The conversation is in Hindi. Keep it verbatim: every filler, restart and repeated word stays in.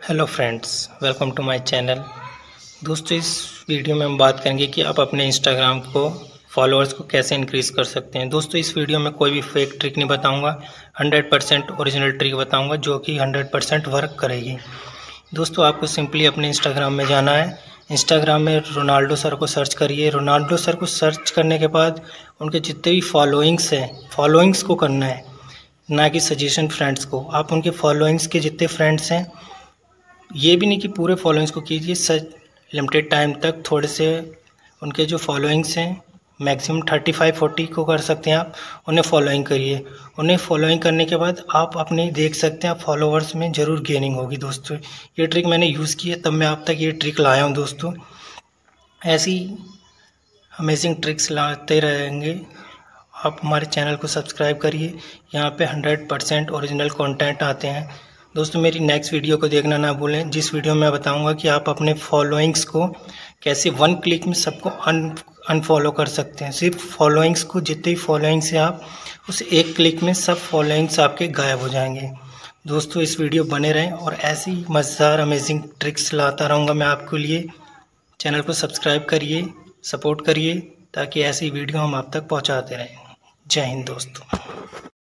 Hello friends, welcome to my channel. दोस्तों, इस वीडियो में हम बात करेंगे कि आप अपने इंस्टाग्राम को फॉलोअर्स को कैसे इंक्रीज़ कर सकते हैं। दोस्तों, इस वीडियो में कोई भी फेक ट्रिक नहीं बताऊंगा, हंड्रेड परसेंट ओरिजिनल ट्रिक बताऊंगा जो कि हंड्रेड परसेंट वर्क करेगी। दोस्तों, आपको सिंपली अपने इंस्टाग्राम में जाना है। इंस्टाग्राम में रोनाल्डो सर को सर्च करिए। रोनाल्डो सर को सर्च करने के बाद उनके जितने भी फॉलोइंग्स हैं, फॉलोइंग्स को करना है, ना कि सजेशन फ्रेंड्स को। आप उनके फॉलोइंग्स के जितने फ्रेंड्स हैं, ये भी नहीं कि पूरे फॉलोइंग्स को कीजिए, सच लिमिटेड टाइम तक थोड़े से उनके जो फॉलोइंग्स हैं, मैक्सिमम थर्टी फाइव फोर्टी को कर सकते हैं आप, उन्हें फॉलोइंग करिए। उन्हें फॉलोइंग करने के बाद आप अपने देख सकते हैं, आप फॉलोवर्स में ज़रूर गेनिंग होगी। दोस्तों, ये ट्रिक मैंने यूज़ की है, तब मैं आप तक ये ट्रिक लाया हूँ। दोस्तों, ऐसी अमेजिंग ट्रिक्स लाते रहेंगे। आप हमारे चैनल को सब्सक्राइब करिए, यहाँ पे हंड्रेड परसेंट ओरिजिनल कंटेंट आते हैं। दोस्तों, मेरी नेक्स्ट वीडियो को देखना ना भूलें, जिस वीडियो में मैं बताऊंगा कि आप अपने फॉलोइंग्स को कैसे वन क्लिक में सबको अन अनफॉलो कर सकते हैं। सिर्फ फॉलोइंग्स को, जितने भी फॉलोइंग्स हैं आप, उस एक क्लिक में सब फॉलोइंग्स आपके गायब हो जाएंगे। दोस्तों, इस वीडियो बने रहें और ऐसी मज़ेदार अमेजिंग ट्रिक्स लाता रहूँगा मैं आपके लिए। चैनल को सब्सक्राइब करिए, सपोर्ट करिए, ताकि ऐसी वीडियो हम आप तक पहुँचाते रहें। जय हिंद दोस्तों।